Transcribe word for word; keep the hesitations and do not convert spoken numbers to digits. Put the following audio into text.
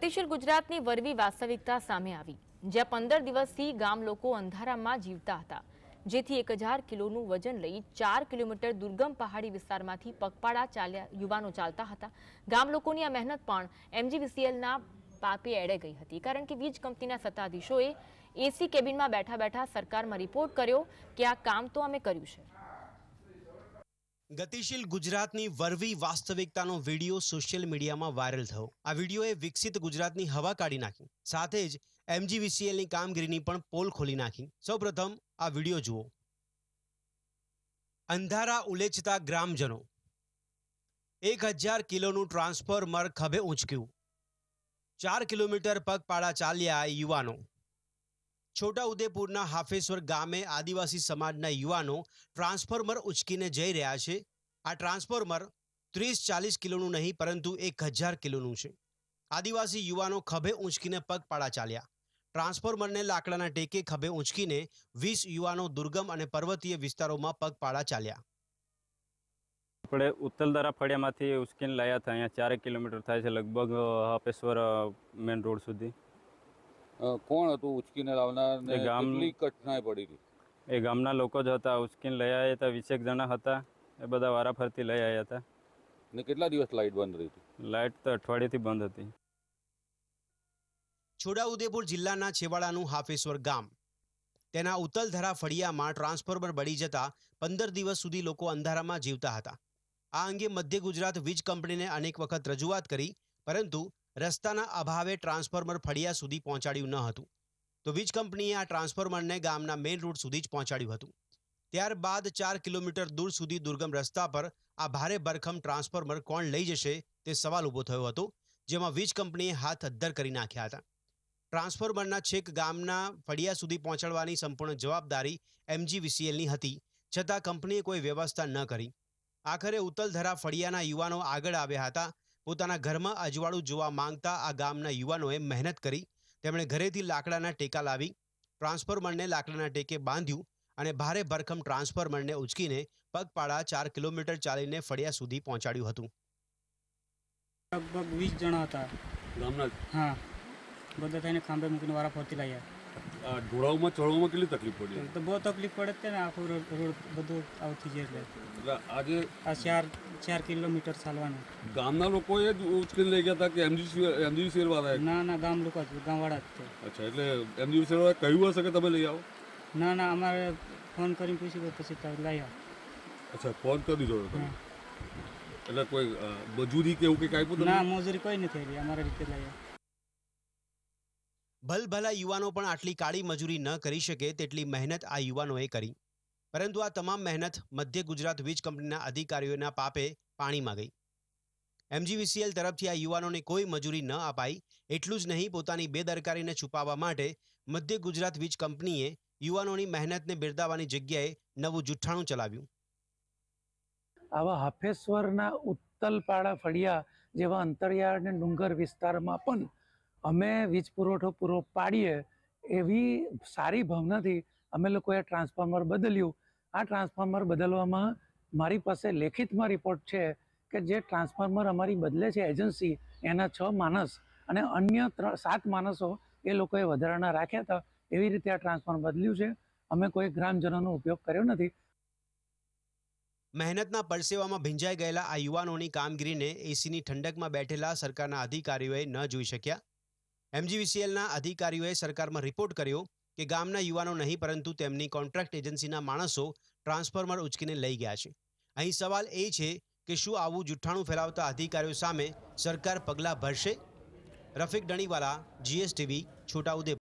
ગતિશીલ ગુજરાતની વરવી વાસ્તવિકતા સામે આવી, જ્યાં પંદર દિવસથી ગામ લોકો અંધારામાં જીવતા હતા, જેથી એક હજાર કિલોનું વજન લઈ ચાર કિલોમીટર દુર્ગમ પહાડી વિસ્તારમાંથી પગપાળા ચાલ્યા યુવાનો ચાલતા હતા। ગામ લોકોની આ મહેનત પણ એમજીવીસીએલના પાપે એડે ગઈ હતી, કારણ કે વીજ કંપનીના સત્તાધીશોએ એસી કેબિનમાં બેઠા બેઠા સરકારમાં રિપોર્ટ કર્યો કે આ કામ તો અમે કર્યું છે। ગતિશીલ ગુજરાતની વરવી વાસ્તવિકતાનો વિડીયો સોશિયલ મીડિયામાં વાયરલ થયો। આ વિડીયોએ વિકસિત ગુજરાતની હવા કાઢી નાખી, સાથે જ એમજીવીસીએલની કામગીરીની પણ પોલ ખોલી નાખી। સૌપ્રથમ આ વિડીયો જુઓ। અંધારા ઉલેચતા ગ્રામજનો, એક હજાર કિલોનું ટ્રાન્સફોર્મર ખભે ઊંચક્યું, ચાર કિલોમીટર પગપાળા ચાલ્યા યુવાનો। છોટાઉદેપુરના હાફેશ્વર ગામે આદિવાસી સમાજના યુવાનો ટ્રાન્સફોર્મર ઉચકીને જઈ રહ્યા છે। આ ટ્રાન્સફોર્મર ત્રીસ ચાલીસ કિલોનું નહીં, પરંતુ એક હજાર કિલોનું છે। આદિવાસી યુવાનો ખભે ઊંચકીને પગપાળા ચાલ્યા। ટ્રાન્સફોર્મરને લાકડાના ટેકે ખભે ઊંચકીને વીસ યુવાનો દુર્ગમ અને પર્વતીય વિસ્તારોમાં પગપાળા ચાલ્યા। આપણે ઉત્તલધારા ફળિયામાંથી ઉચકીને લાવ્યા હતા। અહીંયા ચાર કિલોમીટર થાય છે લગભગ હાફેશ્વર મેન રોડ સુધી। કોણ હતું ઉચકીને લાવનાર ને કેટલી કઠણાઈ પડી હતી? એ ગામના લોકો જ હતા। ઉચકીને લઈ આવ્યા હતા, વીસેક જણા હતા, એ બધા વારાફરતી લઈ આવ્યા હતા। ને કેટલા દિવસ લાઇટ બંધ રહી હતી? લાઇટ તો અઠવાડિયેથી બંધ હતી। છોટાઉદેપુર જિલ્લાના છેવાડાનું હાફેશ્વર ગામ, તેના ઉત્તલધારા ફળિયામાં ટ્રાન્સફોર્મર બળી જતા પંદર દિવસ સુધી લોકો અંધારામાં જીવતા હતા। આ અંગે મધ્ય ગુજરાત વીજ કંપનીને અનેક વખત રજૂઆત કરી, પરંતુ રસ્તાના અભાવે ટ્રાન્સફોર્મર ફળિયા સુધી પહોંચાડ્યું ન હતું। તો વીજ કંપનીએ આ ટ્રાન્સફોર્મરને ગામના મેઇન રોડ સુધી જ પહોંચાડ્યું હતું। ત્યારબાદ ચાર કિલોમીટર દૂર સુધી દુર્ગમ રસ્તા પર આ ભારે ભરખમ ટ્રાન્સફોર્મર કોણ લઈ જશે તે સવાલ ઊભો થયો હતો, જેમાં વીજ કંપનીએ હાથ અદ્ધર કરી નાખ્યા હતા। ટ્રાન્સફોર્મરના છેક ગામના ફળિયા સુધી પહોંચાડવાની સંપૂર્ણ જવાબદારી એમજીવીસીએલની હતી, છતાં કંપનીએ કોઈ વ્યવસ્થા ન કરી। આખરે ઉત્તલધારા ફળિયાના યુવાનો આગળ આવ્યા હતા। પોતાના ઘરમાં અજવાળું જોવા માંગતા આ ગામના યુવાનોએ મહેનત કરી। તેમણે ઘરેથી લાકડાના ટેકા લાવી ટ્રાન્સફોર્મરને લાકડાના ટેકે બાંધ્યું અને ભારે ભરખમ ટ્રાન્સફોર્મરને ઉચકીને પગપાળા ચાર કિલોમીટર ચાલીને ફળિયા સુધી પહોંચાડ્યું હતું। લગભગ વીસ જણા હતા ગામના? હા, બધા થઈને ખાંભે મૂકીને વારા ફરતી લાવ્યા। આ ઢોળાવમાં ચડવામાં કેટલી તકલીફ પડી? તો બહુ તકલીફ પડે છે ને, આખું રોડ રોડ બધું આવતી જાય એટલે એટલે આજે આ ચાર ચાર કિલોમીટર ચાલવાનું। ગામના લોકોએ જ ઉચકીને લઈ ગયા હતા કે એમજીસી એમજીસીએલ વાળાએ? ના ના, ગામ લોકો જ, ગામવાળા જ છે। અચ્છા, એટલે એમજીસીએલ વાળાએ કહ્યું હશે કે તમે લઈ આવો? ના ના, અમારે ફોન કરીને પૂછી પછી લાવ્યા। અચ્છા, ફોન કરી દીધો તમે? એટલે કોઈ મજૂરી કે એવું કંઈક આપ્યું? ના, મજૂરી કોઈ નથી આવી, અમારા રીતે લાવ્યા। ભલભલા યુવાનો પણ આટલી કાળી મજૂરી ન કરી શકે તેટલી મહેનત આ યુવાનોએ કરી, પરંતુ આ તમામ મહેનત મધ્ય ગુજરાત વીજ કંપનીના અધિકારીઓના પાપે પાણીમાં ગઈ। એમજીવીસીએલ તરફથી આ યુવાનોને કોઈ મજૂરી ન અપાઈ। એટલું જ નહીં, પોતાની બેદરકારીને છુપાવવા માટે મધ્ય ગુજરાત વીજ કંપનીએ યુવાનોની મહેનતને બિરદાવવાની જગ્યાએ નવું જુઠ્ઠાણું ચલાવ્યું। આવા હાફેશ્વરના ઉત્તલપાડા ફળિયા જેવા અંતરિયાળ અને ડુંગર વિસ્તારમાં પણ અમે વીજ પુરવઠો પૂરો પાડીએ એવી સારી ભાવનાથી અમે લોકોએ ટ્રાન્સફોર્મર બદલ્યું। આ ટ્રાન્સફોર્મર બદલવામાં મારી પાસે લેખિતમાં રિપોર્ટ છે કે જે ટ્રાન્સફોર્મર અમારી બદલે છે એજન્સી, એના છ માણસ અને અન્ય સાત માણસો એ લોકોએ વધારાના રાખ્યા હતા। એવી રીતે આ ટ્રાન્સફોર્મર બદલ્યું છે। અમે કોઈ ગ્રામજનોનો ઉપયોગ કર્યો નથી। મહેનતના પરસેવામાં ભીંજાઈ ગયેલા આ યુવાનોની કામગીરીને એસીની ઠંડકમાં બેઠેલા સરકારના અધિકારીઓએ ન જોઈ શક્યા। એમજીવીસીએલના અધિકારીઓએ સરકારમાં રિપોર્ટ કર્યો કે ગામના યુવાનો નહીં, પરંતુ તેમની કોન્ટ્રાક્ટ એજન્સીના માણસો ટ્રાન્સફોર્મર ઉચકીને લઈ ગયા છે। અહીં સવાલ એ છે કે શું આવું જુઠ્ઠાણું ફેલાવતા અધિકારીઓ સામે સરકાર પગલાં ભરશે? રફીક ડણીવાલા, જીએસટીવી, છોટાઉદેપુર।